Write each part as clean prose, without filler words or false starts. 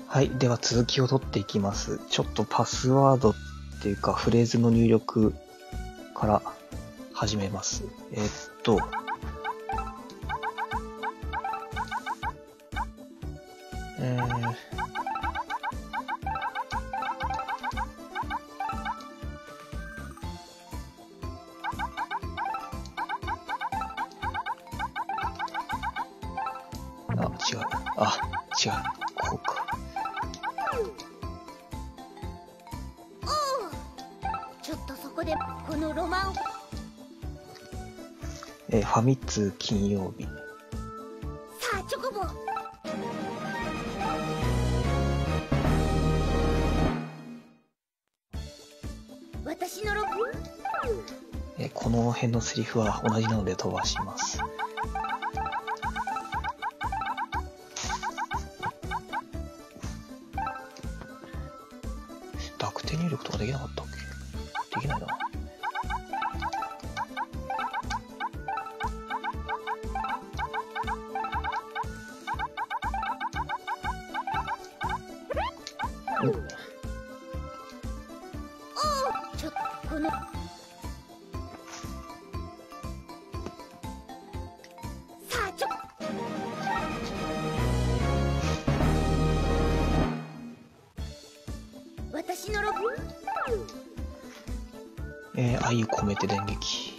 はい。では続きを取っていきます。ちょっとパスワードっていうかフレーズの入力から始めます。違う。違う。こうか。 ちょっとそこでこのロマンファミ通金曜日。 さあチョコボ私のこの辺のセリフは同じなので飛ばします。濁点入力とかできなかったっけ？できないな。 ちょっとこのさあちょ私の愛を込めて電撃。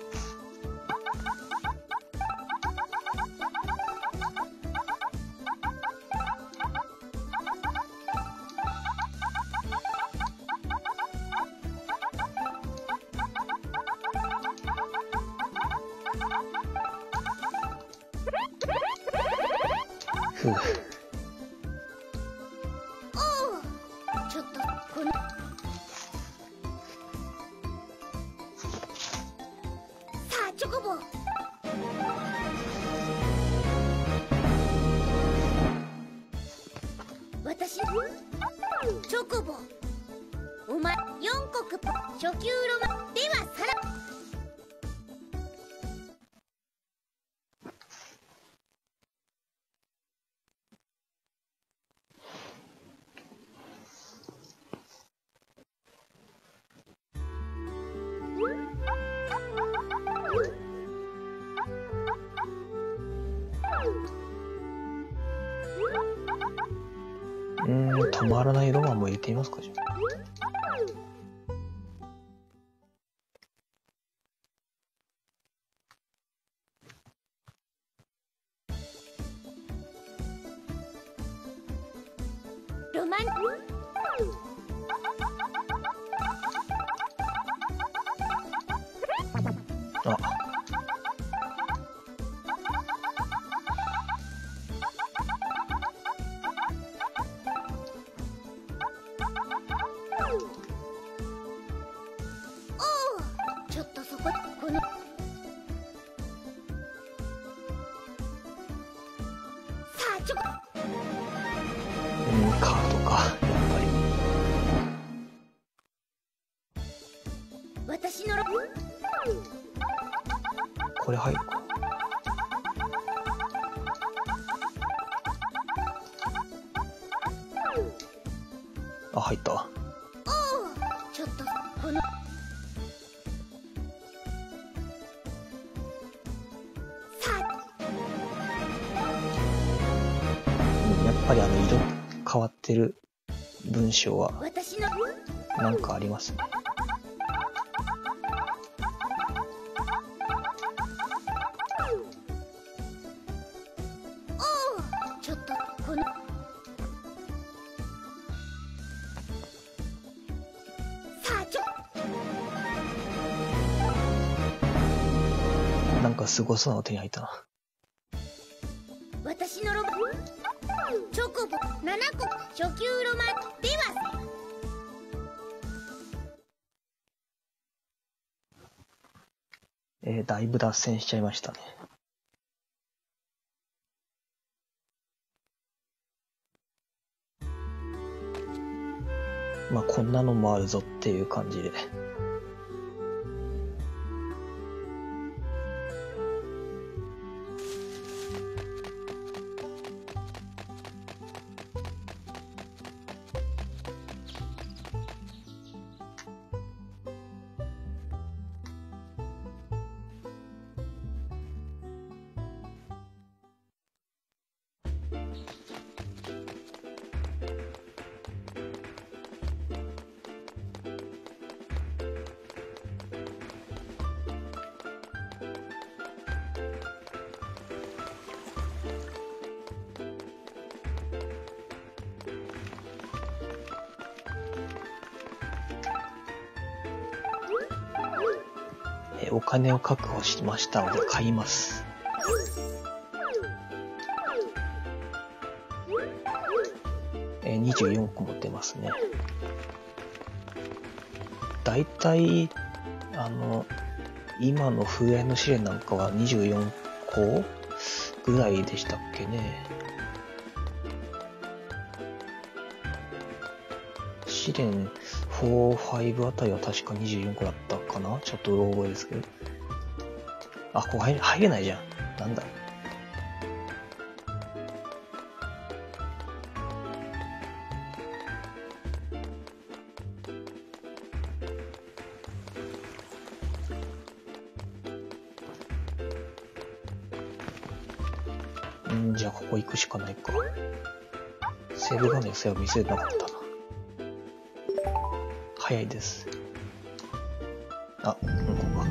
ふう。 ちょっとこのさあチョコボ私チョコボお前4国初級ロマンではさら止まらないロマンも入れてみますか、じゃあ。 ロマンちょっとそここのさあチョコカードか、やっぱり。 私のこれ入るか。入った。 ちょっとこのさやっぱり色変わってる文章は私のなんかありますね。 ちょっとこのさあちょなんかすごそうなの手に入ったな。 私のロマンチョコボ7個初級ロマンではだいぶ脱線しちゃいましたね。まあこんなのもあるぞっていう感じで。 お金を確保しましたので買います。24個持ってますね。だいたい、今の風縁の試練なんかは24個ぐらいでしたっけね。試練4、5あたりは確か24個だったかな、ちょっとうろ覚えですけど。あ、ここ入れないじゃん。なんだ。じゃあここ行くしかないか。セーブ画面すら見せなかったな。早いです。あ、ここか。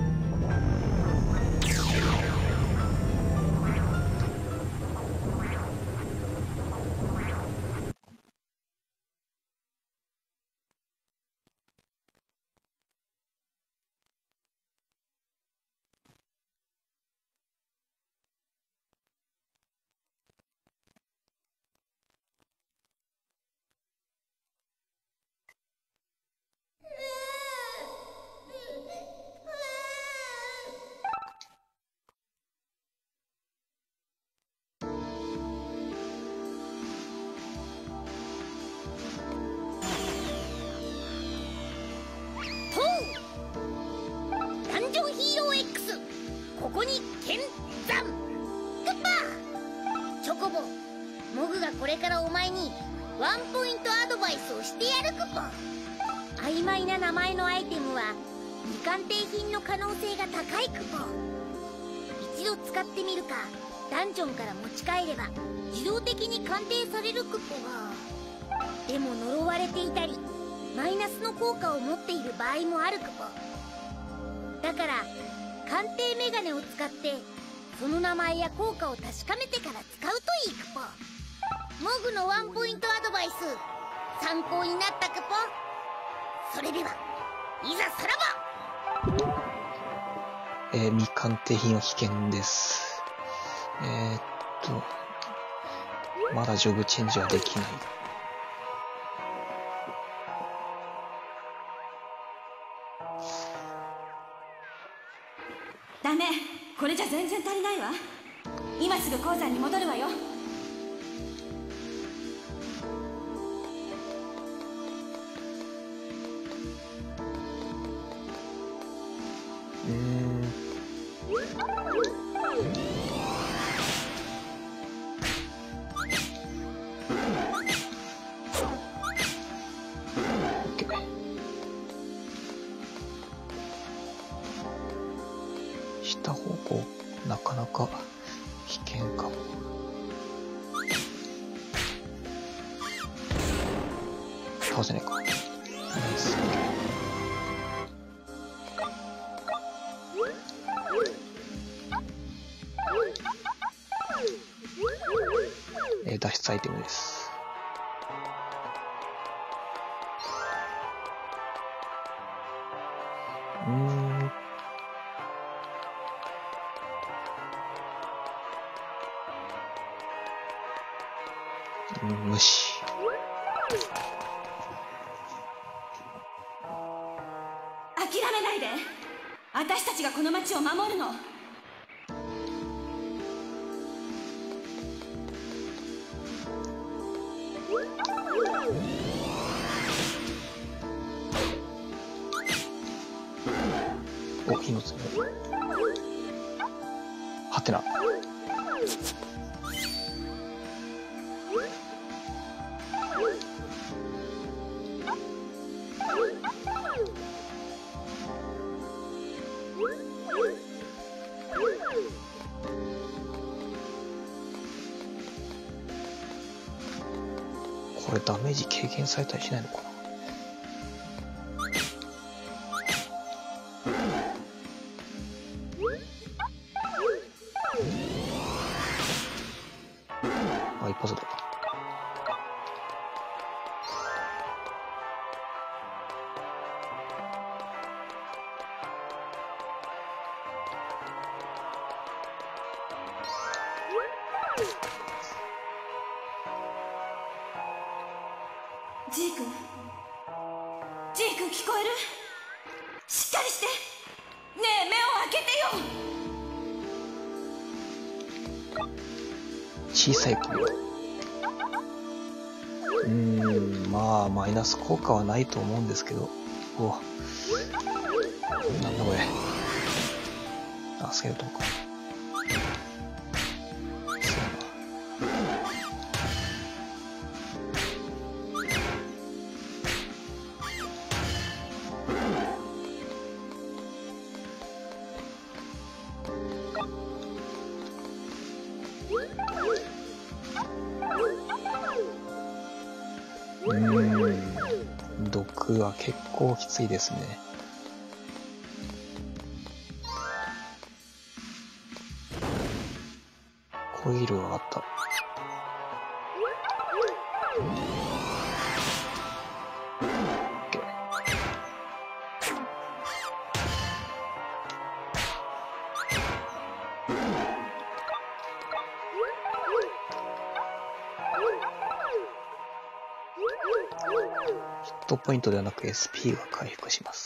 ここに見参。グッバーチョコボ、モグがこれからお前にワンポイントアドバイスをしてやるクポ。曖昧な名前のアイテムは未鑑定品の可能性が高いクポ。一度使ってみるかダンジョンから持ち帰れば自動的に鑑定されるクポが。でも呪われていたりマイナスの効果を持っている場合もあるクポ。だから鑑定メガネを使ってその名前や効果を確かめてから使うといいクポ。モグのワンポイントアドバイス参考になったクポ。それではいざさらば。 未鑑定品は危険です。まだジョブチェンジはできない。 ダメ、これじゃ全然足りないわ。今すぐ鉱山に戻るわよ。 下方向なかなか危険かも。倒せないか。ナイス。脱出アイテムです。無視。 諦めないで。私たちがこの町を守るの。 お、火の爪。はてな。これダメージ軽減されたりしないのかな。あ、一発だ。 ジー君聞こえる？しっかりして。ねえ、目を開けてよ。 小さい声を。まあマイナス効果はないと思うんですけど。お、なんだこれ。あ、スケルトンか。毒は結構きついですね。コイルが上がった。ヒットポイントではなく SP が回復します。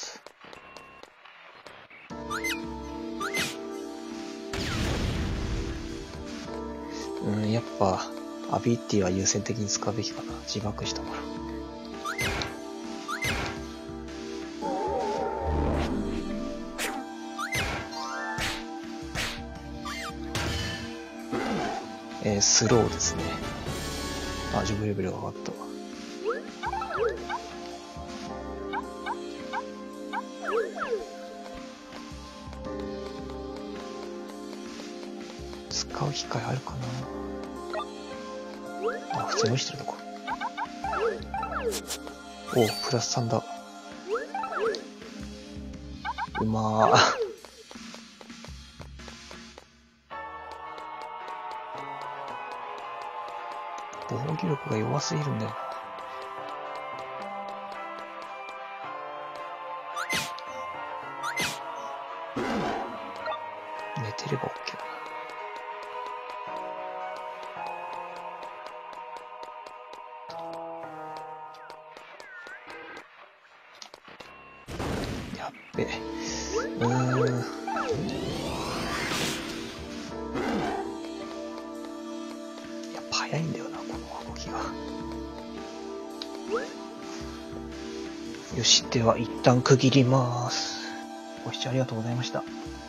やっぱアビリティは優先的に使うべきかな。自爆したから。スローですね。あ、ジョブレベルが上がった。使う機会あるかな。あ、普通に落ちてるのか。お、プラス3だ。うまー。防御力が弱すぎるんだよ。寝てれば OK だな。やっべ。やっぱ早いんだよな、この動きが。よし、では一旦区切ります。ご視聴ありがとうございました。